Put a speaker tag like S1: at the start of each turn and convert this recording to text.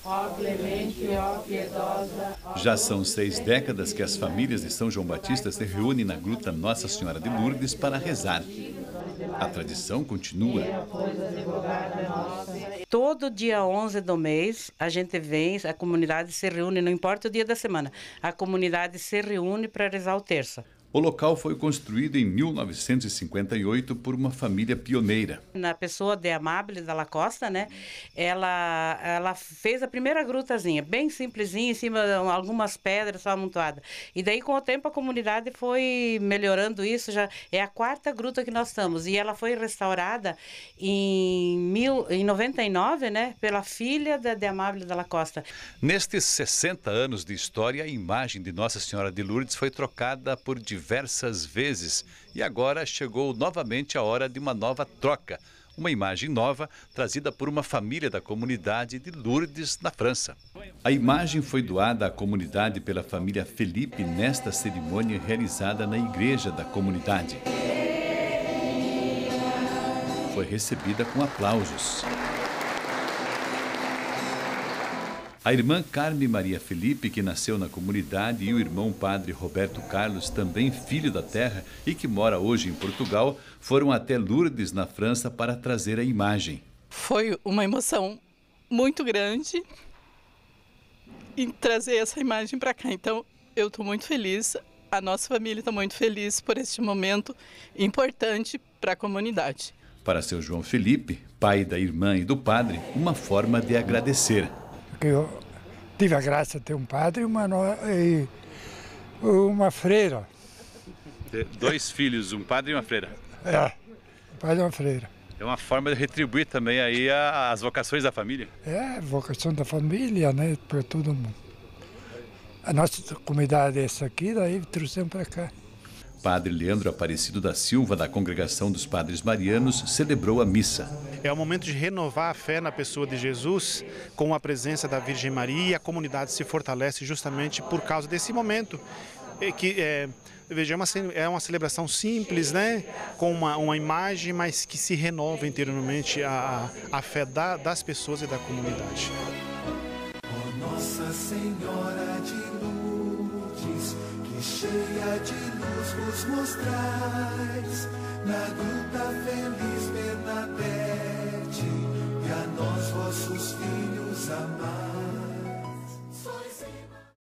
S1: Ó clemente, ó piedosa.
S2: Já são 6 décadas que as famílias de São João Batista se reúnem na Gruta Nossa Senhora de Lourdes para rezar. A tradição continua.
S3: Todo dia 11 do mês, a gente vem, a comunidade se reúne, não importa o dia da semana, a comunidade se reúne para rezar o terço.
S2: O local foi construído em 1958 por uma família pioneira.
S3: Na pessoa de Amábile Dalla Costa, né? Ela fez a primeira grutazinha, bem simplesinha, em cima de algumas pedras só amontoadas. E daí, com o tempo, a comunidade foi melhorando isso. Já é a 4ª gruta que nós estamos. E ela foi restaurada em 99, né? Pela filha de Amábile Dalla Costa.
S2: Nestes 60 anos de história, a imagem de Nossa Senhora de Lourdes foi trocada por diversas vezes e agora chegou novamente a hora de uma nova troca. Uma imagem nova trazida por uma família da comunidade de Lourdes, na França. A imagem foi doada à comunidade pela família Felipe nesta cerimônia realizada na igreja da comunidade. Foi recebida com aplausos. A irmã Carme Maria Felipe, que nasceu na comunidade, e o irmão padre Roberto Carlos, também filho da terra e que mora hoje em Portugal, foram até Lourdes, na França, para trazer a imagem.
S4: Foi uma emoção muito grande em trazer essa imagem para cá. Então, eu estou muito feliz, a nossa família está muito feliz por este momento importante para a comunidade.
S2: Para seu João Felipe, pai da irmã e do padre, uma forma de agradecer.
S5: Eu tive a graça de ter um padre e uma freira.
S2: 2 filhos, um padre e uma freira.
S5: Um padre e uma freira.
S2: É uma forma de retribuir também aí as vocações da família.
S5: Vocação da família, né, para todo mundo. A nossa comunidade é essa aqui, daí trouxemos para cá.
S2: Padre Leandro Aparecido da Silva, da Congregação dos Padres Marianos, celebrou a missa.
S6: É o momento de renovar a fé na pessoa de Jesus, com a presença da Virgem Maria, e a comunidade se fortalece justamente por causa desse momento. Veja, é uma celebração simples, né? Com uma imagem, mas que se renova interiormente a fé das pessoas e da comunidade.
S7: Oh, Nossa Senhora de Lourdes, que cheia de luz vos mostrais, na gruta feliz Bernadette, e a nós vossos filhos amais.